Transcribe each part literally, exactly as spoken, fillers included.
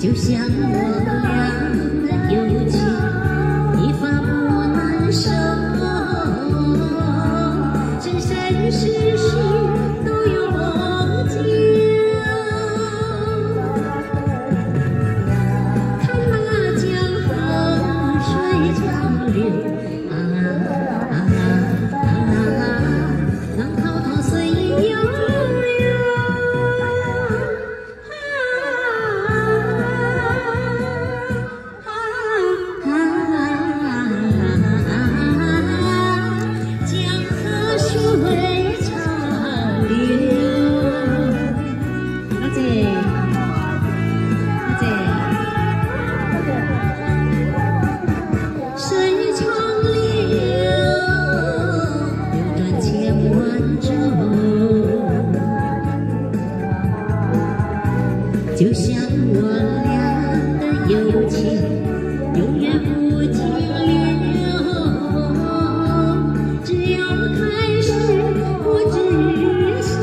就像我俩的友情，一发不能收，生生世世都有梦境。看那江河水长流，啊啊啊啊，浪滔滔随意悠悠。 就像我俩的友情，永远不停留。只要开始不知晓，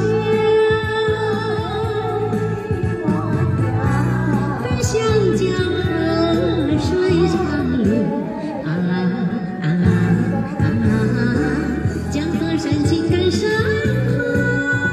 奔向江河水长流。啊啊啊啊！江河深情感山河。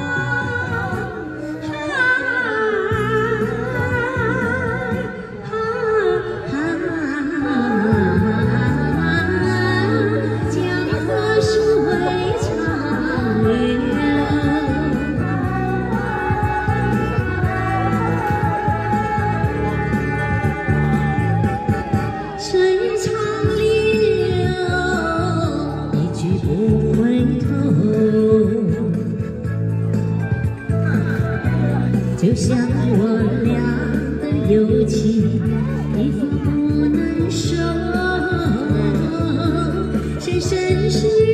水长流，一去不回头。就像我俩的友情，一发不能收，生生世。